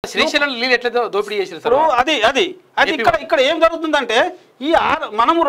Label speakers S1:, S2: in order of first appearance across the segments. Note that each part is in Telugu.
S1: శ్రీశైలం నీళ్ళు ఎట్లా దోపిడీ చేశారు సార్?
S2: అది అది అది ఇక్కడ ఏం జరుగుతుందంటే ఈ మనము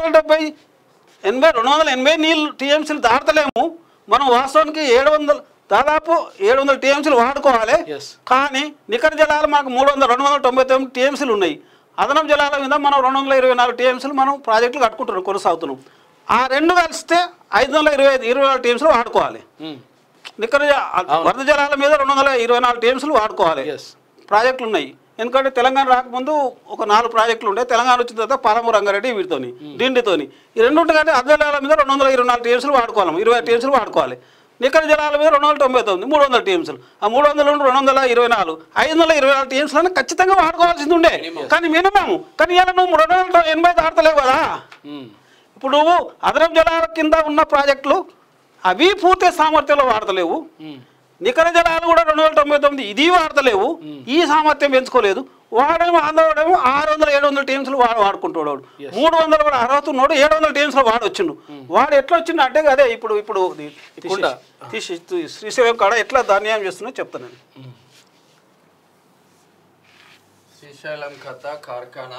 S2: 280 నీళ్ళు టీఎంసీలు దాటలేము. మనం వాస్తవానికి 700 దాదాపు 700 టీఎంసీలు వాడుకోవాలి. కానీ నికర జలాలు మనకు 299 టీఎంసీలు ఉన్నాయి. అదనపు జలాల మీద మనం 224 టీఎంసీలు మనం ప్రాజెక్టులు కట్టుకుంటున్నాం, కొనసాగుతున్నాం. ఆ రెండు కలిస్తే 524 టీఎంసీలు వాడుకోవాలి. నికర వరద జలాల మీద 224 టీఎంసీలు వాడుకోవాలి. ప్రాజెక్టులు ఉన్నాయి. ఎందుకంటే తెలంగాణ రాకముందు ఒక 4 ప్రాజెక్టులు ఉండే. తెలంగాణ వచ్చిన తర్వాత పాలమూరు రంగారెడ్డి వీటితోని డిండితోని ఈ రెండు ఉంటే అర్ధ జలాల మీద 224 టీఎంసీలు వాడుకోవాలి, 20 టీఎంసీలు వాడుకోవాలి. నికర జలాల మీద 299 300 టీఎంసీలు. ఆ 300 నుండి 224 524 టీఎంసీలను ఖచ్చితంగా వాడుకోవాల్సింది ఉండే. కానీ మినిమం కానీ ఇలా నువ్వు 280 దాటలేవు కదా. ఇప్పుడు నువ్వు అదనపు జలాల కింద ఉన్న ప్రాజెక్టులు అవి పూర్తి సామర్థ్యంలో వాడతలేవు. నికర జలాలు కూడా 299 ఇది వాడతలేవు. ఈ సామర్థ్యం పెంచుకోలేదు. వాడేమో ఆంధ్రవాడేమో 600-700 టీఎంసీలు వాడుకుంటాడు. 300 కూడా అర్హత ఉన్నాడు, 700 టీఎంసీలు వాడొచ్చిండు. వాడు ఎట్లా వచ్చిండు అంటే అదే ఇప్పుడు శ్రీశైలం కాడ ఎట్లా ధాన్యం చేస్తున్నా చెప్తాను.
S3: శ్రీశైలం కథ కార్ఖానా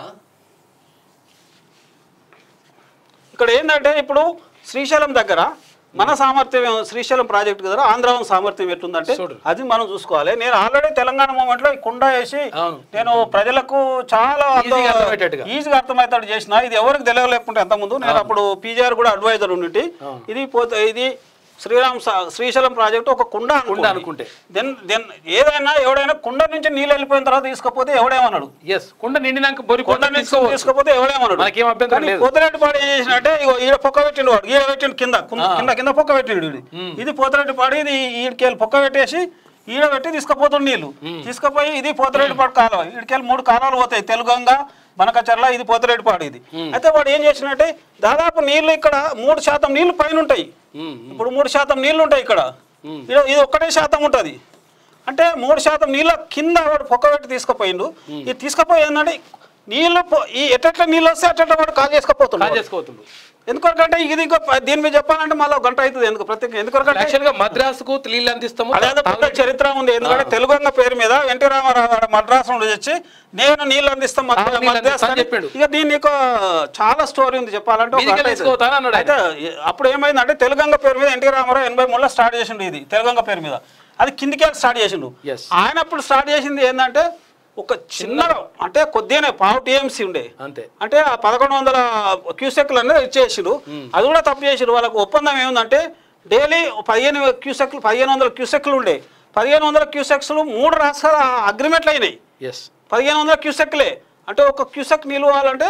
S2: ఇక్కడ ఏంటంటే ఇప్పుడు శ్రీశైలం దగ్గర మన సామర్థ్యం శ్రీశైలం ప్రాజెక్ట్ కదా ఆంధ్రవన్ సామర్థ్యం ఎట్లుందంటే అది మనం చూసుకోవాలి. నేను ఆల్రెడీ తెలంగాణ మూమెంట్లో కుండ వేసి నేను ప్రజలకు చాలా ఈజీగా అర్థమవుతాడు చేసిన. ఇది ఎవరికి తెలియలేకుంటే అంతకుముందు నేను అప్పుడు పీజీఆర్ కూడా అడ్వైజర్ ఉండి ఇది శ్రీశైలం ప్రాజెక్టు ఒక కుండ అనుకుంటే దెన్ ఏదైనా ఎవడైనా కుండ నుంచి నీళ్ళు వెళ్ళిపోయిన తర్వాత తీసుకపోతే ఎవడేమన్నాడు,
S1: కుండ నిండినాక
S2: తీసుకపోతే ఎవడేమన్నాడు. పోతిరెడ్డిపాడు ఏం చేసినట్టే ఈడ పొక్క పెట్టిండు, వాడు ఈడ పెట్టిండు, కింద కింద పొక్క పెట్టిండు. ఇది పోతిరెడ్డిపాడు, ఇది ఈడికెళ్ళి పొక్క పెట్టేసి ఈడ పెట్టి తీసుకుపోతుండు నీళ్లు. తీసుకుపోయి ఇది పోతిరెడ్డిపాడు కాలువ. ఈడికెళ్ళి 3 కాలువలు పోతాయి, తెలుగంగా బనకచర్ల, ఇది పోతిరెడ్డిపాడు. ఇది అయితే వాడు ఏం చేసినట్టే దాదాపు నీళ్లు ఇక్కడ 3% నీళ్లు పైన ఉంటాయి. ఇప్పుడు 3% నీళ్లు ఉంటాయి ఇక్కడ, ఇది 1% ఉంటుంది. అంటే 3% నీళ్ళ కింద వాడు పొక్క పెట్టి తీసుకుపోయిండు. ఇది తీసుకుపోయి ఏంటంటే నీళ్ళు ఈ ఎట్లా నీళ్ళు వస్తే అట్లా వాడు కాల్ చేసుకోపోతుండు. ఎందుకంటే ఇది ఇంకో దీని మీద చెప్పాలంటే మళ్ళీ 1 గంట అవుతుంది. ఎందుకంటే
S1: మద్రాసుకు నీళ్ళు అందిస్తాము
S2: అదే పెద్ద చరిత్ర ఉంది. ఎందుకంటే తెలుగంగ పేరు మీద ఎన్టీ రామారావు మద్రాసు నుండి వచ్చి నేను నీళ్ళు అందిస్తాం చెప్పాడు. ఇక దీన్ని చాలా స్టోరీ ఉంది చెప్పాలంటే. అయితే అప్పుడు ఏమైందంటే తెలుగంగ పేరు మీద ఎన్టీ రామారావు 83లో స్టార్ట్ చేసిండు. ఇది తెలుగంగ పేరు మీద అది కిందికి స్టార్ట్ చేసిండు. ఆయన అప్పుడు స్టార్ట్ చేసింది ఏంటంటే ఒక చిన్న అంటే కొద్దిగానే పావు టీఎంసీ ఉండే, అంటే ఆ 1100 క్యూసెక్లు అనేది ఇచ్చేసిరు. అది కూడా తప్పు చేసిరు. వాళ్ళకు ఒప్పందం ఏముందంటే డైలీ 1500 క్యూసెక్లు ఉండే. 1500 క్యూసెక్స్లు 3 రాష్ట్రాల అగ్రిమెంట్లు అయినాయి. 1500 క్యూసెక్లే అంటే ఒక క్యూసెక్ నీళ్ళు పోవాలంటే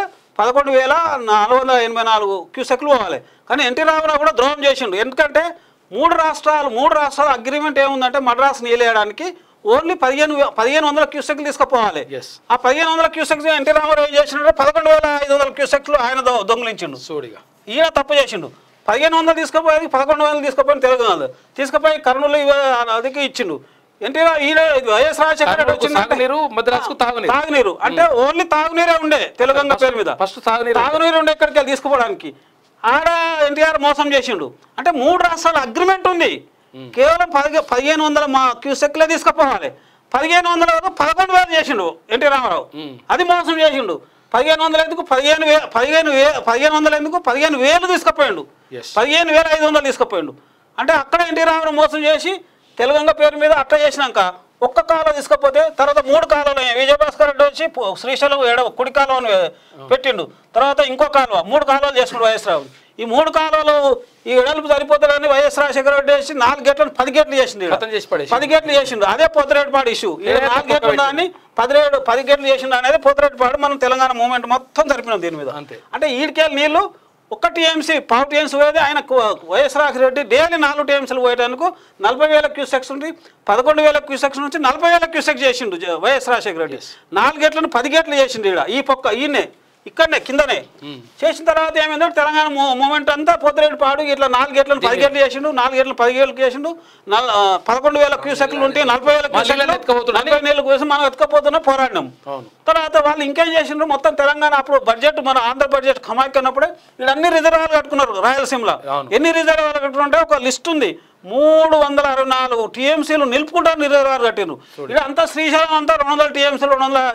S2: 11,484 క్యూసెక్లు పోవాలి. కానీ ఎన్టీ రామారావు కూడా ద్రోహం చేసిండు. ఎందుకంటే 3 రాష్ట్రాల అగ్రిమెంట్ ఏముందంటే మద్రాసు నీళ్ళు వేయడానికి ఓన్లీ 1500 క్యూసెక్లు తీసుకుపోవాలి. ఆ 1500 క్యూసెక్స్ ఎన్టీ రామారావు ఏం చేసిండు 11,500 క్యూసెక్లు ఆయన దొంగిలించిండు. ఈయన తప్పు చేసిండు. 1500 తీసుకుపోయి 11,000 తీసుకుపోయి తెలుగు తీసుకుపోయి కర్నూలు అదికి ఇచ్చిండు. ఎన్టీ వైఎస్ రాజశేఖర రెడ్డి వచ్చింది తాగునీరు అంటే ఓన్లీ తాగునీరే ఉండే తెలుగంగ పేరు మీద. ఫస్ట్ తాగునీరు ఉండే ఇక్కడికి వెళ్ళి తీసుకుపోవడానికి. ఆడ ఎన్టీఆర్ మోసం చేసిండు. అంటే 3 రాష్ట్రాల అగ్రిమెంట్ ఉంది. కేవలం 1500 క్యూసెక్లే తీసుకుపోవాలి. 1500 11,000 చేసిండు ఎన్టీ రామారావు. అది మోసం చేసిండు. 1500 ఎందుకు 15,000 ఎందుకు 15,000 తీసుకుపోయిండు. 15,500 తీసుకుపోయిండు. అంటే అక్కడ ఎన్టీ రామారావు మోసం చేసి తెలుగంగ పేరు మీద అట్లా చేసినాక ఒక్క కాలువ తీసుకపోతే తర్వాత 3 కాలువలు విజయభాస్కర్ రెడ్డి వచ్చి శ్రీశైలం కుడి కాలువను పెట్టిండు. తర్వాత ఇంకో కాలువ 3 కాలువలు చేసుకున్నాడు వైఎస్ రావు. ఈ 3 కాలువలు ఈ వెడల్పు సరిపోతాడని వైఎస్ రాజశేఖర రెడ్డి వేసి 4 గేట్లను 10 గేట్లు చేసిండు. 10 గేట్లు చేసిండు. అదే పోతిరెడ్డిపాడు ఇష్యూ. 4 గేట్లు ఉందని 10 గేట్లు చేసిండు అనేది పోతిరెడ్డిపాడు. మనం తెలంగాణ మూవ్మెంట్ మొత్తం జరిపినాం దీని మీద. అంటే ఈడికెళ్ళి నీళ్లు 1 టీఎంసీ పావు టీఎంసీ పోయేది. ఆయన వైఎస్ రాజశేఖర రెడ్డి డైలీ 4 టీఎంసీలు పోయేటానికి 40,000 క్యూసెక్స్ నుండి 11,000 క్యూసెక్స్ నుంచి 40,000 క్యూసెక్స్ చేసిండు వైఎస్ రాజశేఖర రెడ్డి. 4 గేట్లను 10 గేట్లు చేసిండు. ఈ పక్క ఈయనే ఇక్కడనే కిందనే చేసిన తర్వాత ఏమైందంటే తెలంగాణ మూమెంట్ అంతా పోతిరెడ్డిపాడు ఇట్లా 4 గేట్లను 10 గేట్లు చేసిండు. 4 గేట్లను 10 గేట్లు చేసిండు. 11,000 క్యూసెక్లు ఉంటే 40,000 క్యూసెక్లు నీళ్ళు కోసం మనం ఎత్తుకపోతున్నా పోరాడినాం. తర్వాత వాళ్ళు ఇంకేం చేసిండ్రు మొత్తం తెలంగాణ అప్పుడు బడ్జెట్ మన ఆంధ్ర బడ్జెట్ ఖమాయినప్పుడే వీళ్ళు అన్ని రిజర్వాయర్లు కట్టుకున్నారు. రాయలసీమలో ఎన్ని రిజర్వాయర్లు కట్టుకుంటే ఒక లిస్ట్ ఉంది. 364 టీఎంసీలు నిలుపుకుంటారు రిజర్వాయర్ కట్టిండ్రు. ఇక అంతా శ్రీశైలం అంతా 200 టీఎంసీలు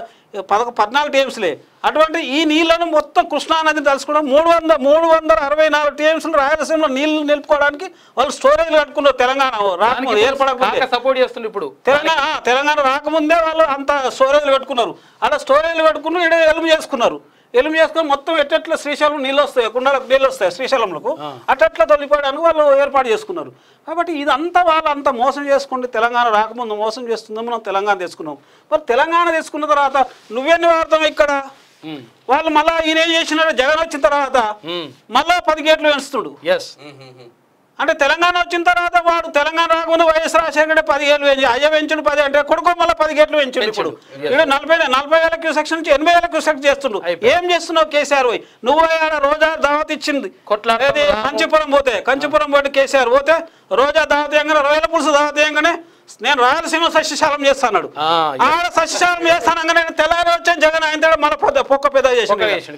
S2: 214 టీఎంసీలే. అటువంటి ఈ నీళ్లను మొత్తం కృష్ణానది తలుచుకోవడం 364 టీఎంసీలు రాయలసీమలో నీళ్లు నిలుపుకోవడానికి వాళ్ళు స్టోరేజ్ కట్టుకున్నారు. తెలంగాణ ఏర్పడకుండా
S1: సపోర్ట్ చేస్తుంది ఇప్పుడు
S2: తెలంగాణ రాకముందే వాళ్ళు అంత స్టోరేజ్లు కట్టుకున్నారు. అలా స్టోరేజ్లు కట్టుకున్నారు, ఇక్కడ ఎలుము చేసుకున్నారు. మొత్తం ఎట్లా శ్రీశైలం నీళ్ళు వస్తాయి, కుండలకు నీళ్ళు వస్తాయి శ్రీశైలంలో, అట్లా తొలిపోయడానికి వాళ్ళు ఏర్పాటు చేసుకున్నారు. కాబట్టి ఇదంతా వాళ్ళు అంత మోసం చేసుకుంటే తెలంగాణ రాకముందు మోసం చేస్తుందో మనం తెలంగాణ తెచ్చుకున్నాం. మరి తెలంగాణ తెచ్చుకున్న తర్వాత నువ్వెన్ని వాడతావు ఇక్కడ? వాళ్ళు మళ్ళా ఈయన ఏం చేసినాడు, జగన్ వచ్చిన తర్వాత మళ్ళా 10 గేట్లు పెంచుతుడు. అంటే తెలంగాణ వచ్చిన తర్వాత వాడు తెలంగాణ రాకముందు వైఎస్ రాజశేఖర 10 ఏళ్ళు పెంచి అయ్య పెంచుడు 10 అంటే కొడుకు మళ్ళీ 10 గేట్లు పెంచుడు. ఇప్పుడు ఇక్కడ 40,000 క్యూసెక్స్ నుంచి 80,000 క్యూసెక్స్ చేస్తుండు. ఏం చేస్తున్నావు కేసీఆర్ పోయి? నువ్వు రోజా దావత్ ఇచ్చింది కంచిపురం పోతే కేసీఆర్ పోతే రోజా దావత్ ఇవ్వగానే రొయ్యల పులుసు దావత్ ఇవ్వగానే నేను రాయలసీమ సస్యశాలం చేస్తాడు. ఆడ సస్యశాలం చేస్తానంగా నేను తెల్లారి వచ్చాను జగన్ ఆయన మళ్ళీ పొక్క పెద్ద చేసి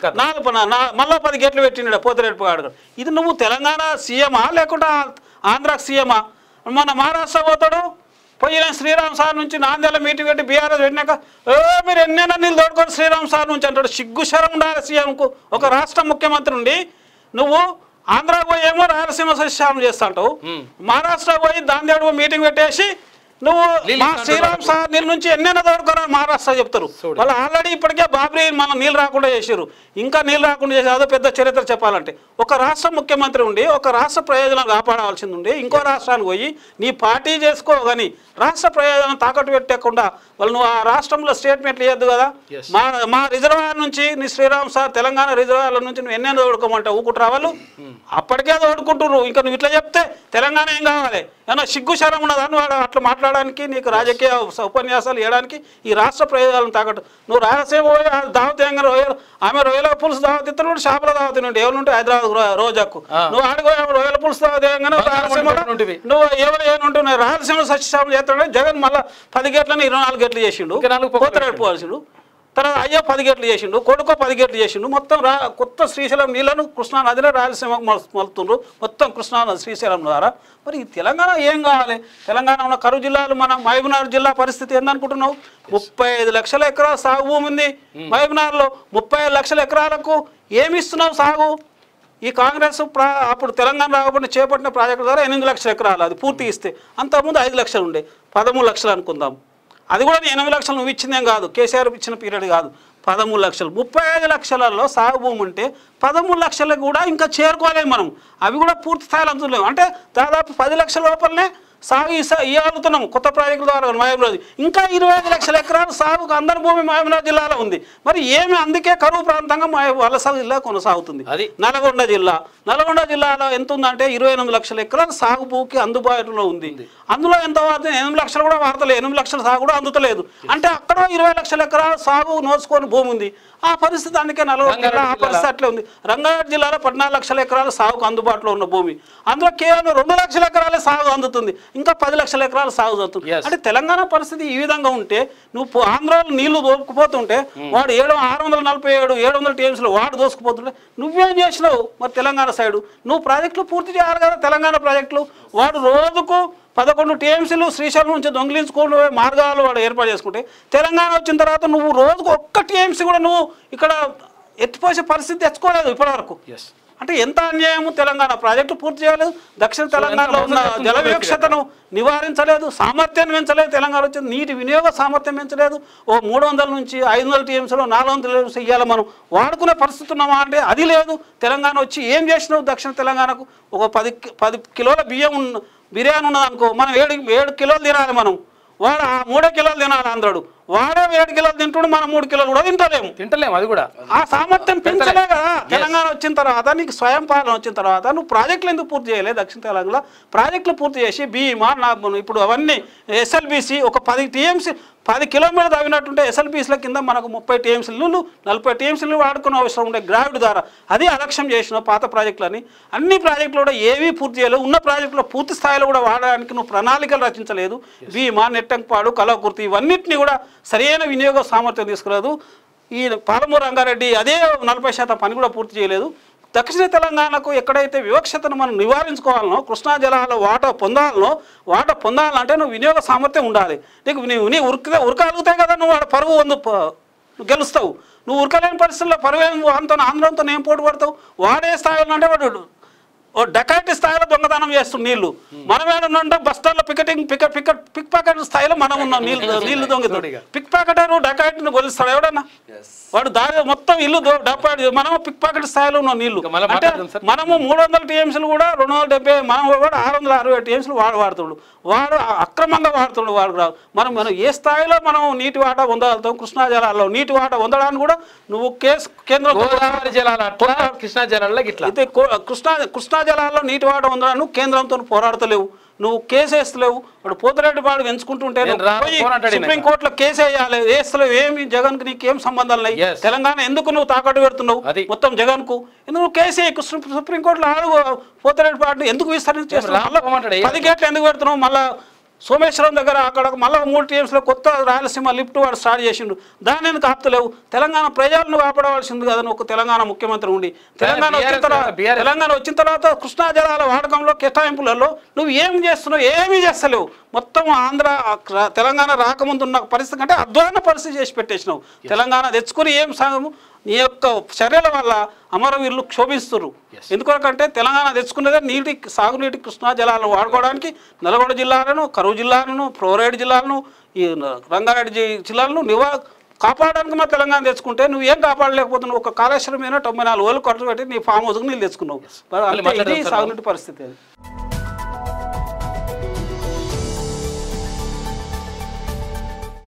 S2: మళ్ళీ 10 గేట్లు పెట్టినాడు పోతిరెడ్డి గారు. ఇది నువ్వు తెలంగాణ సీఎమా లేకుండా ఆంధ్రాకి సీఎమా? మన మహారాష్ట్ర పోతాడు పోయిన శ్రీరామ్ సార్ నుంచి నాందేళ్ళ మీటింగ్ పెట్టి బీఆర్ఎస్ పెట్టినాక మీరు ఎన్నైనా నీళ్ళు తోడుకొని శ్రీరామ్ సార్ నుంచి అంటాడు. సిగ్గుశరం ఉండాలి సీఎంకు. ఒక రాష్ట్ర ముఖ్యమంత్రి ఉండి నువ్వు ఆంధ్రాకు పోయి ఏమో రాయలసీమ సస్యశాలం చేస్తా అంటావు, మహారాష్ట్రకు పోయి దాందేడు మీటింగ్ పెట్టేసి నువ్వు మా శ్రీరామ్ సార్ నీళ్ళ నుంచి ఎన్నైనా తోడుకోరా మహారాష్ట్ర చెప్తారు. వాళ్ళు ఆల్రెడీ ఇప్పటికే బాబ్రీ మనం నీళ్ళు రాకుండా చేసారు, ఇంకా నీళ్ళు రాకుండా చేసి అదో పెద్ద చరిత్ర చెప్పాలంటే. ఒక రాష్ట్ర ముఖ్యమంత్రి ఉండి ఒక రాష్ట్ర ప్రయోజనాలు కాపాడవలసింది ఉండి ఇంకో రాష్ట్రానికి పోయి నీ పార్టీ చేసుకో కానీ రాష్ట్ర ప్రయోజనం తాకట్టు పెట్టకుండా వాళ్ళు నువ్వు ఆ రాష్ట్రంలో స్టేట్మెంట్లు ఇవ్వద్దు కదా. మా రిజర్వాయర్ నుంచి నీ శ్రీరామ్ సార్ తెలంగాణ రిజర్వాయర్ల నుంచి నువ్వు ఎన్నైనా తోడుకోమంటావు ఊకుంటారా వాళ్ళు? అప్పటికే తోడుకుంటున్నారు. ఇంకా నువ్వు ఇట్లా చెప్తే తెలంగాణ ఏం కావాలి? ఏమన్నా సిగ్గు శరం ఉన్నదాన్ని వాడు అట్లా మాట్లాడడానికి నీకు రాజకీయ ఉపన్యాసాలు ఇవ్వడానికి ఈ రాష్ట్ర ప్రయోజనాలను తాకట్టు. నువ్వు రాయలసీమ దావత్ ఆమె రొయ్యల పులుసు దావత్ ఇస్తున్నాడు, చేపల దావత్ నుండి ఎవరు ఉంటే హైదరాబాద్ రోజాకు నువ్వు ఆడిగో రొయ్యల పులుసు దావత్ రాయలసీమ నువ్వు ఎవరు ఏమంటున్నావు రాయలసీమ సస్యశాపం చేస్తాడు. జగన్ మళ్ళీ 10 గేట్లని 24 గేట్లు చేసిండు, పోవాల్సిండు. తర్వాత అయ్యో 10 గేట్లు చేసిండు, కొడుకో 10 గేట్లు చేసిండు. మొత్తం కొత్త శ్రీశైలం నీళ్లను కృష్ణానదిలో రాయలసీమకు మలుతుండ్రు, మొత్తం కృష్ణానది శ్రీశైలం ద్వారా. మరి ఈ తెలంగాణ ఏం కావాలి? తెలంగాణ ఉన్న కరువు జిల్లాలు మన మహబూబ్నగర్ జిల్లా పరిస్థితి ఏందనుకుంటున్నావు? 35 లక్షల ఎకరాల సాగు భూమి ఉంది మహబూబ్నగర్లో. 35 లక్షల ఎకరాలకు ఏమి ఇస్తున్నావు సాగు? ఈ కాంగ్రెస్ అప్పుడు తెలంగాణ రాకపోతే చేపట్టిన ప్రాజెక్టు ద్వారా 8 లక్షల ఎకరాలు అది పూర్తి ఇస్తే, అంతకుముందు 5 లక్షలు ఉండే 13 లక్షలు అనుకుందాం. అది కూడా 8 లక్షలు నువ్వు ఇచ్చిందేం కాదు, కేసీఆర్ ఇచ్చిన పీరియడ్ కాదు, 13 లక్షలు. 35 లక్షలలో సాగు భూమి ఉంటే 13 లక్షలకు కూడా ఇంకా చేరుకోలేము మనం. అవి కూడా పూర్తి స్థాయిలో అందులేము. అంటే దాదాపు 10 లక్షల లోపలనే సాగు ఇవ్వగలుగుతున్నాం కొత్త ప్రాజెక్టుల ద్వారా మహబూబ్నగర్. ఇంకా 25 లక్షల ఎకరాలు సాగుకు అందరి భూమి మహబూబ్నగర్ జిల్లాలో ఉంది. మరి ఏమి అందుకే కరువు ప్రాంతంగా వలస జిల్లా కొనసాగుతుంది. అది నల్గొండ జిల్లాలో ఎంత ఉందంటే 28 లక్షల ఎకరాలు సాగు భూమికి అందుబాటులో ఉంది. అందులో ఎంత వాడుతుంది? 8 లక్షలు కూడా వాడతలేదు, 8 లక్షల సాగు కూడా అందుతలేదు. అంటే అక్కడ 20 లక్షల ఎకరాలు సాగు నోచుకొని భూమి ఉంది. ఆ పరిస్థితి అందుకే నల్గొండ జిల్లా ఆ పరిస్థితి అట్లే ఉంది. రంగారెడ్డి జిల్లాలో 14 లక్షల ఎకరాలు సాగుకు అందుబాటులో ఉన్న భూమి, అందులో కేవలం 2 లక్షల ఎకరాలే సాగు అందుతుంది, ఇంకా 10 లక్షల ఎకరాలు సాగు అవుతుంది. అంటే తెలంగాణ పరిస్థితి ఈ విధంగా ఉంటే నువ్వు ఆంధ్రాలో నీళ్లు దోసుకుపోతుంటే వాడు 647 700 టీఎంసీలు వాడు దోసుకుపోతుంటే నువ్వేం చేసినావు? మరి తెలంగాణ సైడు నువ్వు ప్రాజెక్టులు పూర్తి చేయాలి కదా. తెలంగాణ ప్రాజెక్టులు వాడు రోజుకు 11 టీఎంసీలు శ్రీశైలం నుంచి దొంగిలించుకునే మార్గాలు వాడు ఏర్పాటు చేసుకుంటే, తెలంగాణ వచ్చిన తర్వాత నువ్వు రోజుకు 1 టీఎంసీ కూడా నువ్వు ఇక్కడ ఎత్తిపోసే పరిస్థితి తెచ్చుకోలేదు ఇప్పటివరకు. అంటే ఎంత అన్యాయము! తెలంగాణ ప్రాజెక్టు పూర్తి చేయలేదు, దక్షిణ తెలంగాణలో ఉన్న జల వివక్షతను నివారించలేదు, సామర్థ్యాన్ని పెంచలేదు. తెలంగాణ వచ్చింది నీటి వినియోగ సామర్థ్యం పెంచలేదు. 300 నుంచి 500 టీఎంసీలో 400 టీఎంసీ ఇవ్వాలి మనం వాడుకునే పరిస్థితి ఉన్నామా అంటే అది లేదు. తెలంగాణ వచ్చి ఏం చేసినావు? దక్షిణ తెలంగాణకు ఒక 10 కిలోల బిర్యానీ ఉన్నది అనుకో, మనం 7 కిలోలు తినాలి మనం, వాడు 3 కిలోలు తినాలి ఆంధ్రుడు. వాడే 7 కిలోలు తింటుడు, మనం 3 కిలోలు కూడా తింటలేము. అది కూడా ఆ సామర్థ్యం పెంచలే కదా. తెలంగాణ వచ్చిన తర్వాత నీకు స్వయం పాలన వచ్చిన తర్వాత నువ్వు ప్రాజెక్టులు ఎందుకు పూర్తి చేయలేదు? దక్షిణ తెలంగాణలో ప్రాజెక్టులు పూర్తి చేసి భీమా ఇప్పుడు అవన్నీ ఎస్ఎల్బీసీ ఒక 10 టీఎంసీ 10 కిలోమీటర్లు తవ్వినట్టుంటే ఎస్ఎల్బీసీల కింద మనకు 30 టీఎంసీలు 40 టీఎంసీలు వాడుకునే అవసరం ఉండే గ్రావిడ్ ద్వారా. అది అలక్ష్యం చేసిన పాత ప్రాజెక్టులని అన్ని ప్రాజెక్టులు కూడా ఏవీ పూర్తి చేయలేదు. ఉన్న ప్రాజెక్టులో పూర్తి స్థాయిలో కూడా వాడడానికి నువ్వు ప్రణాళికలు రచించలేదు. భీమా, నెట్టంపాడు, కలవకుర్తి ఇవన్నిటిని కూడా సరైన వినియోగ సామర్థ్యం తీసుకురాదు. ఈ పాలమూరు రంగారెడ్డి అదే 40% పని కూడా పూర్తి చేయలేదు. దక్షిణ తెలంగాణకు ఎక్కడైతే వివక్షతను మనం నివారించుకోవాలనో, కృష్ణా జలాల వాటా పొందాలంటే నువ్వు వినియోగ సామర్థ్యం ఉండాలి. నీ ఉరకగలిగితే కదా నువ్వు వాడు పరువు గెలుస్తావు. నువ్వు ఉరకలేని పరిస్థితుల్లో పరువు ఆంధ్రంతో ఏం పోటీ పడతావు? వాడే స్థాయిలో అంటే వాడు డకాయిటీ స్థాయిలో దొంగతనం చేస్తుంది నీళ్లు. మనం ఏడుంటే బస్తాల్లో పిక్ పాకెట్ స్థాయిలో మనం ఉన్నాం. నీళ్లు దొంగతాడు పిక్ పాకెటర్ డకాయిట్ని గొలుస్తాడు ఎవడన్నా? వాడు దారి మొత్తం ఇల్లు డప్పాడు. మనము పిక్ పాకెట్ స్థాయిలో ఉన్నాం నీళ్లు. అంటే మనము 300 టీఎంసీలు కూడా 270, మనం కూడా 660 టీఎంసీలు వాడుతాడు. వాడు అక్రమంగా వాడుతాడు. మనం ఏ స్థాయిలో మనం నీటి వాటా పొందగలుగుతాం? కృష్ణా జలాల్లో నీటి వాటా పొందడానికి కూడా నువ్వు కేంద్ర
S1: కృష్ణా జలాల్లో
S2: అయితే కృష్ణా జలాల్లో నీటి వాటా పొందడానికి కేంద్రంతో పోరాడతలేవు, నువ్వు కేసు వేస్తలేవు. వాడు పోతిరెడ్డి పాడు ఎంచుకుంటుంటే సుప్రీంకోర్టులో కేసు వేయాలి, వేస్తలేవు. ఏమి జగన్కి నీకేం సంబంధాలు ఉన్నాయి? తెలంగాణ ఎందుకు నువ్వు తాకట్టు పెడుతున్నావు మొత్తం జగన్కు? ఎందుకు కేసు వేయి? సుప్రీంకోర్టులో అడుగు. పోతిరెడ్డి పాడు ఎందుకు విస్తరించేస్తున్నావు? 10 గేట్లు ఎందుకు పెడుతున్నావు? మళ్ళీ సోమేశ్వరం దగ్గర అక్కడ మళ్ళీ 3 టీఎంసీలో కొత్త రాయలసీమ లిఫ్ట్ వాడు స్టార్ట్ చేసిండు. దాన్ని ఎందుకు ఆపుతలేవు? తెలంగాణ ప్రజలను కాపాడవలసింది కదా నువ్వు తెలంగాణ ముఖ్యమంత్రి ఉండి. తెలంగాణ వచ్చిన తర్వాత కృష్ణా జలాల వాడకంలో కేటాయింపులలో నువ్వు ఏం చేస్తున్నావు? ఏమీ చేస్తలేవు. మొత్తం తెలంగాణ రాకముందు ఉన్న పరిస్థితి కంటే అధ్వాన పరిస్థితి చేసి పెట్టేసినావు. తెలంగాణ తెచ్చుకుని ఏం సాగము? నీ యొక్క చర్యల వల్ల అమరవీరులు క్షోభిస్తున్నారు. ఎందుకంటే తెలంగాణ తెచ్చుకున్నదే సాగునీటి కృష్ణా జలాలను వాడుకోవడానికి నల్గొండ జిల్లాలను, కరువు జిల్లాలను, ఫ్లోరైడ్ జిల్లాలను, ఈ రంగారెడ్డి జిల్లాలను కాపాడడానికి మా తెలంగాణ తెచ్చుకుంటే నువ్వు ఏం కాపాడలేకపోతున్నావు? ఒక కాళేశ్వరం మీద 94 వేలు ఖర్చు పెట్టి నీ ఫామ్ హౌస్కి నీళ్ళు తెచ్చుకున్నావు. ఇది సాగునీటి పరిస్థితి అది.